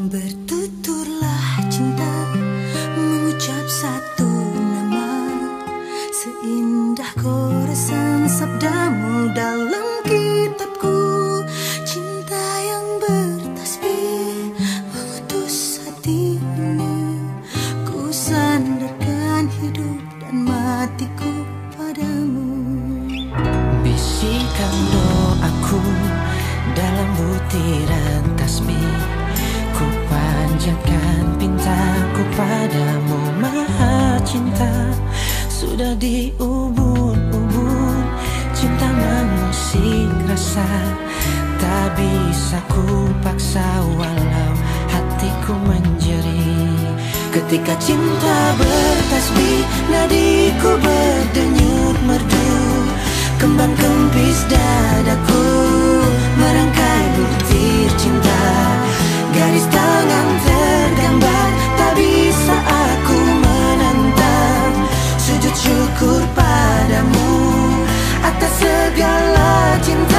Bertuturlah cinta, mengucap satu nama, seindah goresan sabdamu dalam kitabku. Cinta yang bertasbih mengutus hati ini, ku sandarkan hidup dan matiku padamu. Bisikan doaku dalam butiran tasbih, ku panjatkan pintaku padamu maha cinta. Sudah diubun-ubun cinta mengusik rasa, tak bisa ku paksa walau hatiku menjerit. Ketika cinta bertasbih, nadiku berdenyut merdu, kembang kempis dadaku merangkai butir cinta. Garis tangan tergambar, tak bisa aku menentang. Sujud syukur padamu atas segala cinta.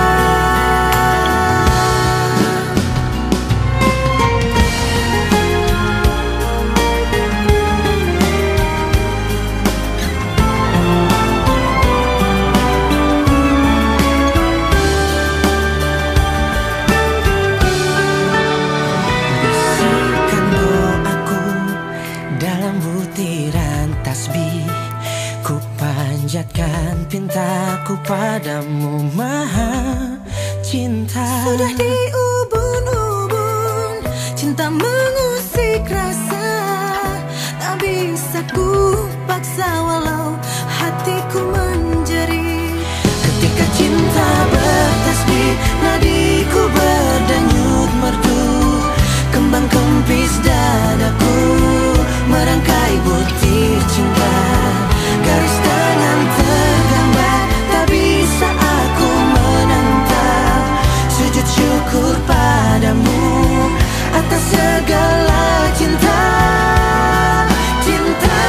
Panjatkan pintaku padamu maha cinta. Sudah diubun-ubun cinta mengusik rasa, tak bisa ku paksa walau hatiku menjerit. Ketika cinta bertasbih, nadiku berdenyut merdu, kembang kempis dadaku merangkai butir cinta. Garis tangan tergambar, tak bisa aku menentang. Sujud syukur padamu atas segala cinta. Cinta.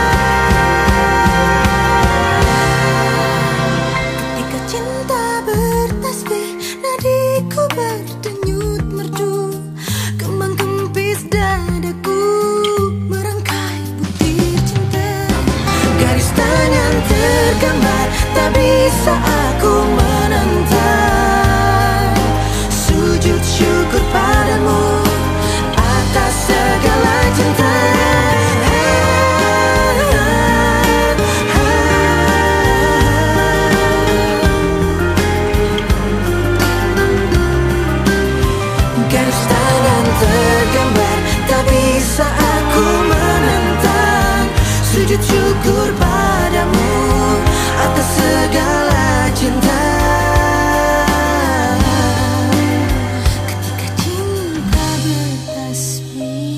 Ketika cinta bertasbih, nadiku berdenyut merdu, kembang kempis dadaku merangkai butir cinta. Garis tangan tergambar, tak bisa aku menentang. Sujud syukur padamu atas segala cinta. Garis tangan tergambar, tak bisa aku menentang. Sujud syukur padamu atas segala cinta. Ketika cinta bertasbih.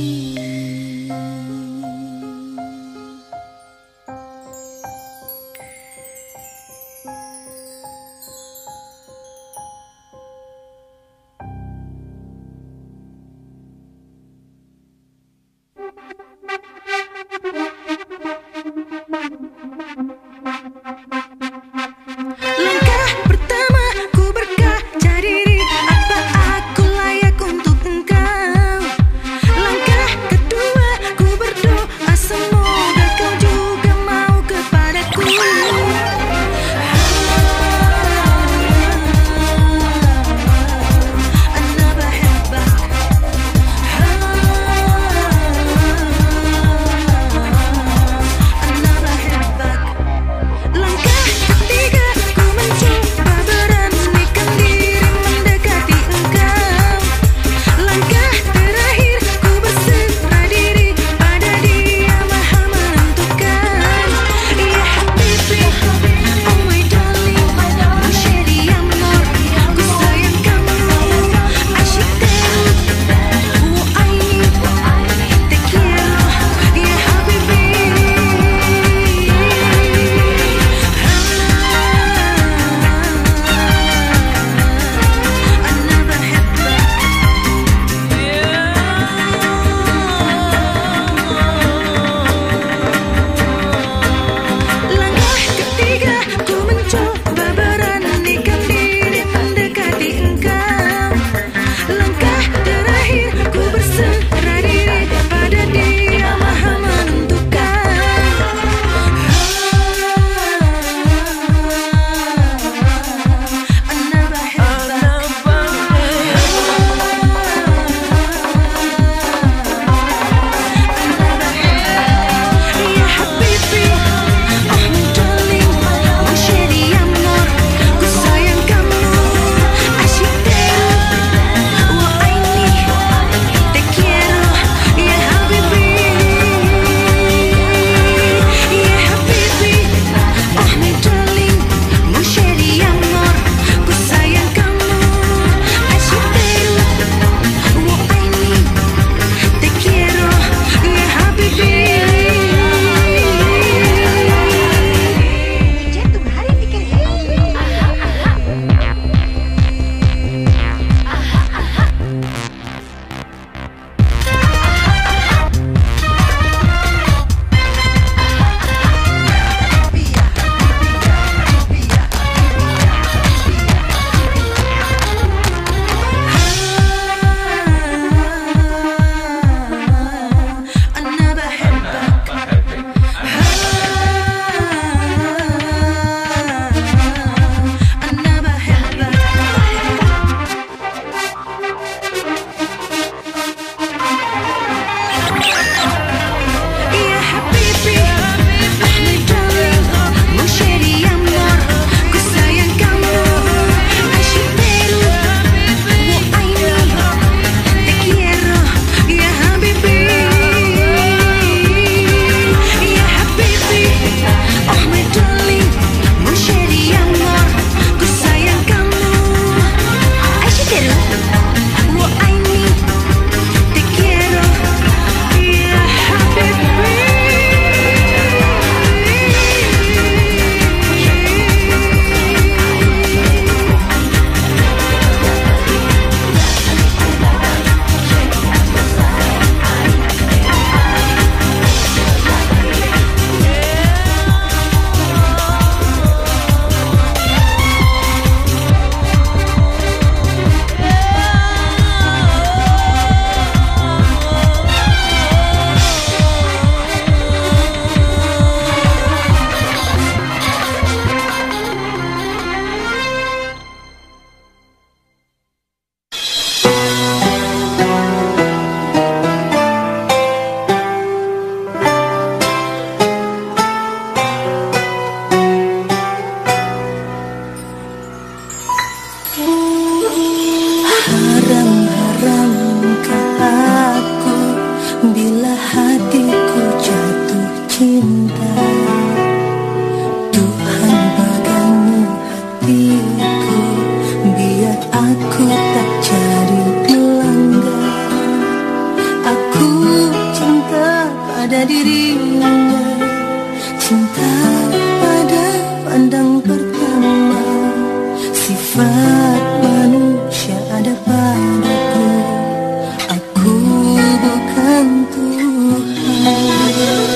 dirinya. Cinta pada pandang pertama, sifat manusia ada padaku. Aku bukan Tuhan.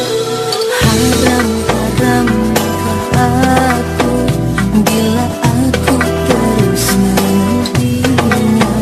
Haram-haramkah aku bila aku terus menantinya.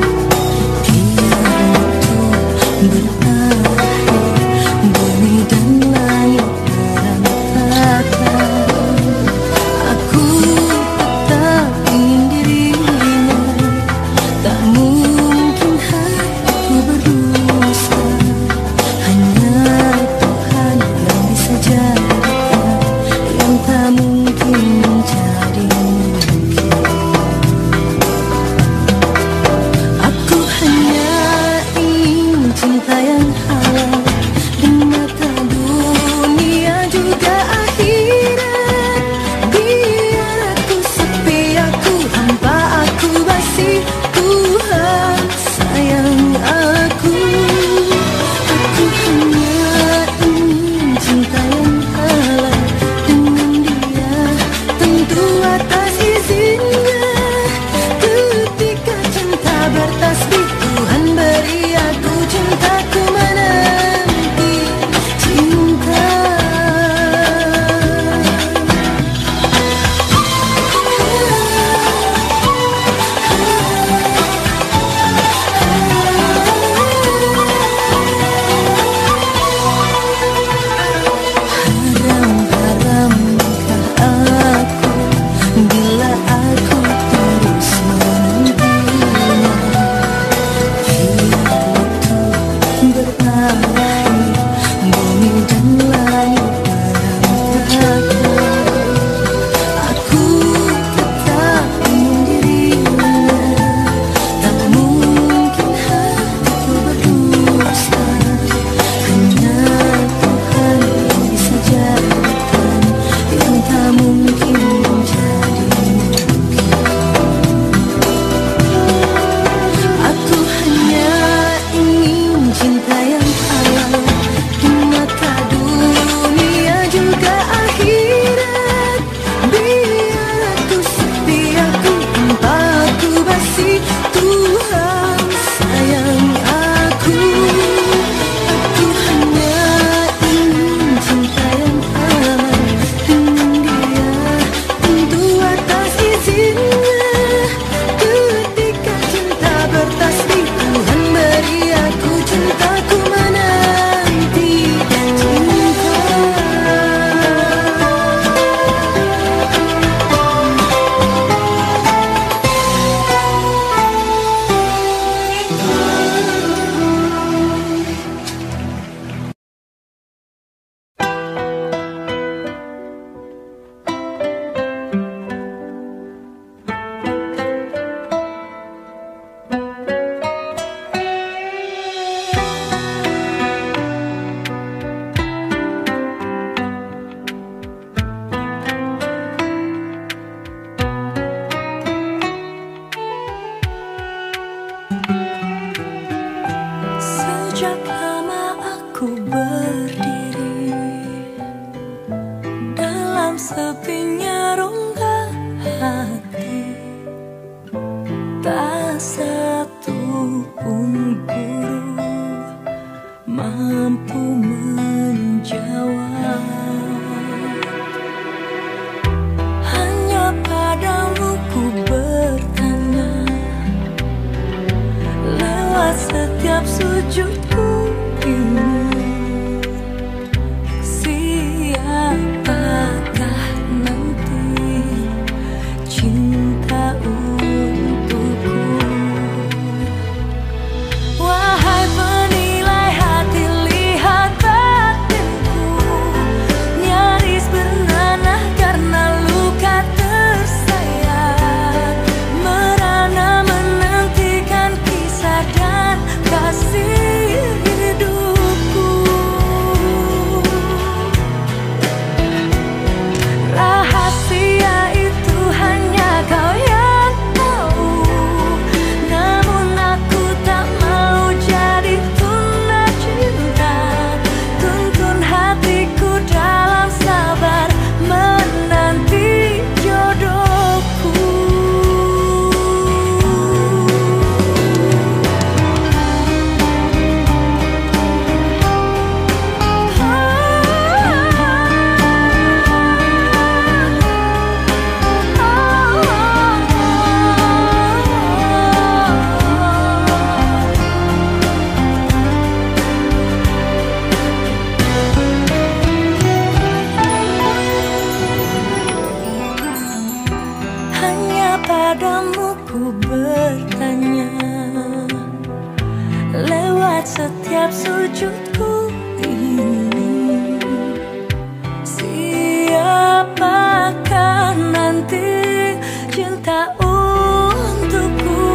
Biar waktu berakhir, bumi dan langit berantakan. Aku tetap ingin dirinya. Tak mungkin hatiku berdusta. Hanya Tuhan yang bisa jadikan yang tak mungkin menjadi mungkin. Aku hanya ingin cinta yang halal di mata dunia juga akhirat. Biar aku sepi, aku hampa, aku basi, Tuhan sayang aku. Aku hanya ingin cinta yang halal dengan dia, tentu atas izinnya. Ketika cinta bertasbih, Tuhan beri aku cintaku menanti cinta. Haram-haramkah aku bila aku terus menantinya. Biar waktu berakhir, bumi dan langit berantakan. Aku tetap ingin dirinya. Tak mungkin hatiku berdusta. Hanya Tuhan yang bisa jadikan yang tak mungkin menjadi mungkin. Aku hanya ingin cinta yang halal di mata dunia juga akhirat. Biar aku sepi, aku hampa, aku basi, Tuhan sayang aku. Aku hanya ingin cinta yang halal dengan dia, tentu atas izinnya. Ketika cinta bertasbih, Tuhan beri aku cintaku menanti cinta. Sejak lama aku berdiri dalam sepinya rongga hati. Tak satu pun guru mampu menjawab. Hanya padamu ku bertanya lewat setiap sujudku ini. Siapakah nanti cinta untukku? Wahai penilai hati, lihat batinku nyaris bernanah karena luka tersayat. Merana menantikan kisah dan kasih lihat setiap sujudku ini. Siapakah nanti cinta untukku?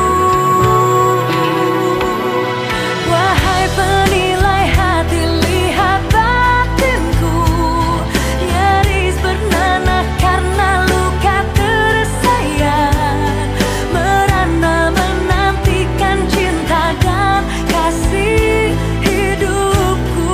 Wahai penilai hati, lihat batinku, nyaris bernanah karena luka tersayang, merana menantikan cinta dan kasih hidupku.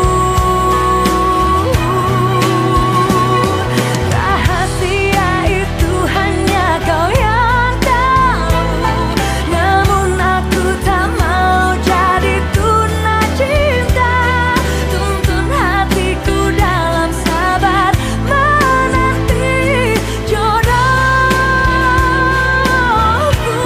Rahasia itu hanya kau yang tahu, namun aku tak mau jadi tuna cinta. Tuntun hatiku dalam sabar menanti jodohku.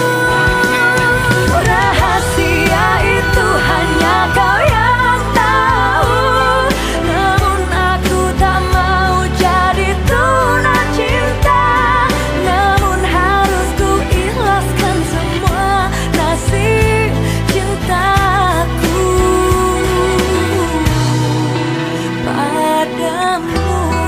Rahasia itu hanya kau yang tahu, namun aku tak mau jadi tuna cinta. Namun harus ku ikhlaskan semua nasib cintaku padamu.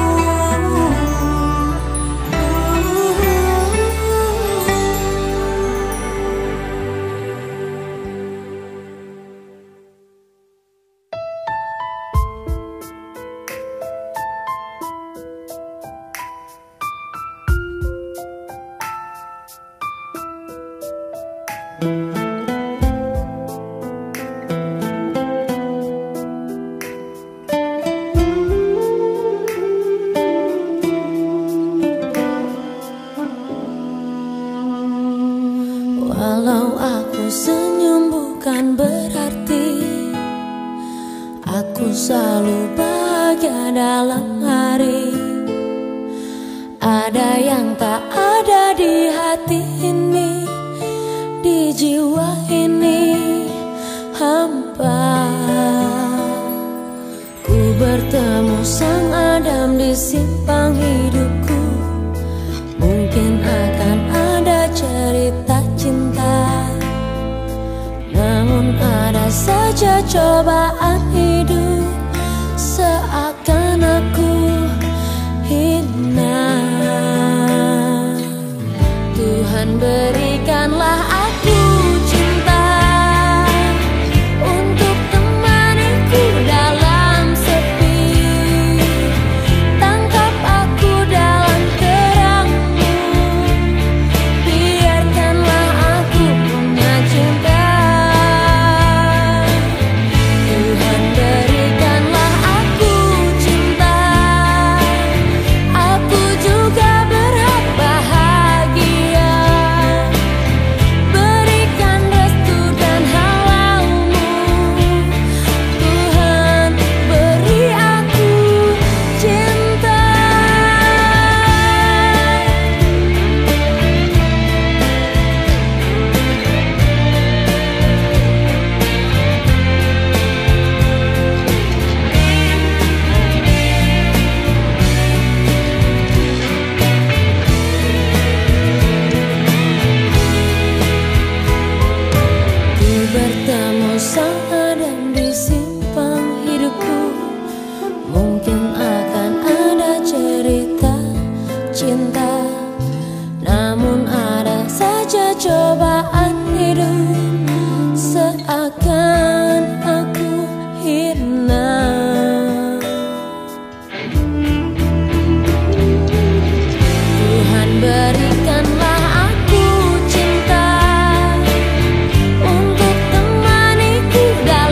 Walau aku senyum bukan berarti aku selalu bahagia dalam hari. Ada yang tak ada di hati ini, di jiwa ini hampa. Ku bertemu sang Adam di simpang hidupku. Mungkin akan ada cerita cinta, namun ada saja cobaan hidup, seakan aku hina. Tuhan berikanlah aku cinta untuk temaniku dalam sepi. Tangkap aku dalam terangmu, biarkanlah aku punya cinta. Tuhan berikanlah aku cinta, aku juga berhak bahagia. Berikan restu dan halalmu, Tuhan beri aku cinta. Ku bertemu sang Adam di simpang hidupku. Mungkin akan ada cerita cinta, namun ada saja cobaan hidup, seakan aku hina. Tuhan berikanlah aku cinta untuk temaniku dalam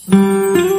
Thank you.